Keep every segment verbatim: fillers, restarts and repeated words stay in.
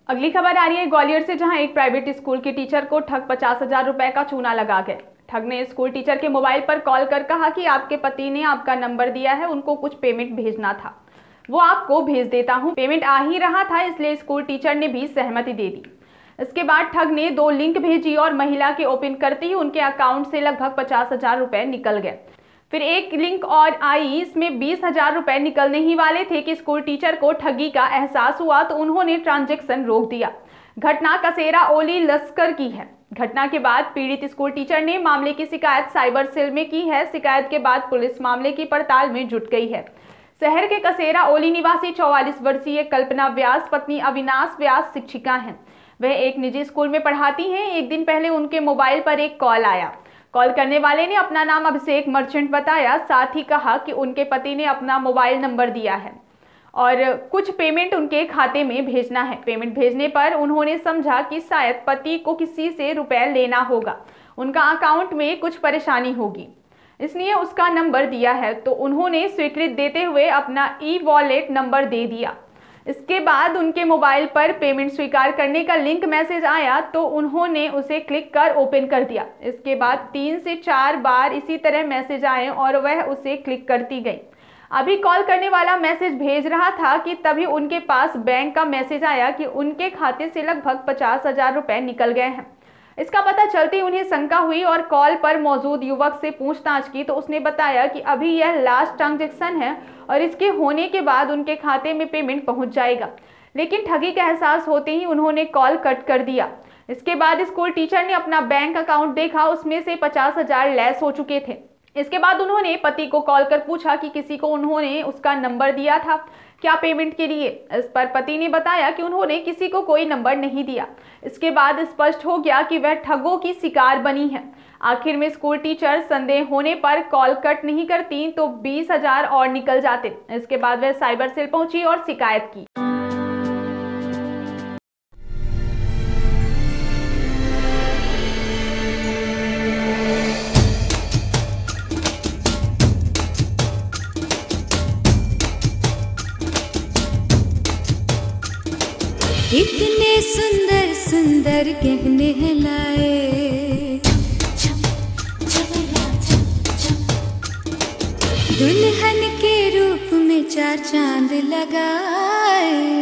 अगली खबर आ रही है ग्वालियर से, जहां एक प्राइवेट स्कूल के टीचर को ठग पचास हजार रुपए का चूना लगा गए। ठग ने स्कूल टीचर के मोबाइल पर कॉल कर कहा कि आपके पति ने आपका नंबर दिया है, उनको कुछ पेमेंट भेजना था, वो आपको भेज देता हूं। पेमेंट आ ही रहा था, इसलिए स्कूल टीचर ने भी सहमति दे दी। इसके बाद ठग ने दो लिंक भेजी और महिला के ओपन करते ही उनके अकाउंट से लगभग पचास हजार रुपए निकल गए। फिर एक लिंक और आई, इसमें बीस हजार रुपए निकलने ही वाले थे कि स्कूल टीचर को ठगी का एहसास हुआ तो उन्होंने ट्रांजैक्शन रोक दिया। घटना कसेरा ओली लश्कर की है। घटना के बाद पीड़ित स्कूल टीचर ने मामले की शिकायत साइबर सेल में की है। शिकायत के बाद पुलिस मामले की पड़ताल में जुट गई है। शहर के कसेरा ओली निवासी चौवालीस वर्षीय कल्पना व्यास पत्नी अविनाश व्यास शिक्षिका हैं। वह एक निजी स्कूल में पढ़ाती हैं। एक दिन पहले उनके मोबाइल पर एक कॉल आया। कॉल करने वाले ने अपना नाम अभिषेक मर्चेंट बताया, साथ ही कहा कि उनके पति ने अपना मोबाइल नंबर दिया है और कुछ पेमेंट उनके खाते में भेजना है। पेमेंट भेजने पर उन्होंने समझा कि शायद पति को किसी से रुपए लेना होगा, उनका अकाउंट में कुछ परेशानी होगी, इसलिए उसका नंबर दिया है। तो उन्होंने स्वीकृति देते हुए अपना ई वॉलेट नंबर दे दिया। इसके बाद उनके मोबाइल पर पेमेंट स्वीकार करने का लिंक मैसेज आया तो उन्होंने उसे क्लिक कर ओपन कर दिया। इसके बाद तीन से चार बार इसी तरह मैसेज आए और वह उसे क्लिक करती गई। अभी कॉल करने वाला मैसेज भेज रहा था कि तभी उनके पास बैंक का मैसेज आया कि उनके खाते से लगभग पचास हजार रुपए निकल गए हैं। इसका पता चलते ही उन्हें शंका हुई और कॉल पर मौजूद युवक से पूछताछ की तो उसने बताया कि अभी यह लास्ट ट्रांजैक्शन है और इसके होने के बाद उनके खाते में पेमेंट पहुंच जाएगा। लेकिन ठगी का एहसास होते ही उन्होंने कॉल कट कर दिया। इसके बाद स्कूल टीचर ने अपना बैंक अकाउंट देखा, उसमें से पचास हजार लेस हो चुके थे। इसके बाद उन्होंने पति को कॉल कर पूछा कि किसी को उन्होंने उसका नंबर दिया था क्या पेमेंट के लिए। इस पर पति ने बताया कि उन्होंने किसी को कोई नंबर नहीं दिया। इसके बाद स्पष्ट हो गया कि वह ठगों की शिकार बनी है। आखिर में स्कूल टीचर संदेह होने पर कॉल कट नहीं करती तो बीस हजार और निकल जाते। इसके बाद वह साइबर सेल पहुंची और शिकायत की। इतने सुंदर सुंदर गहने हैं लाए, दुल्हन के रूप में चार चांद लगाए।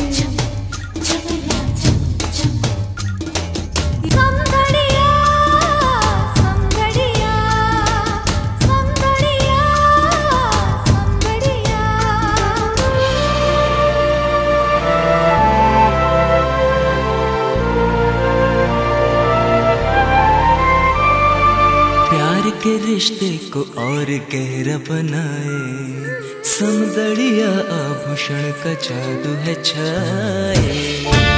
के रिश्ते को और गहरा बनाए, सौंदर्य आभूषण का जादू है छाए।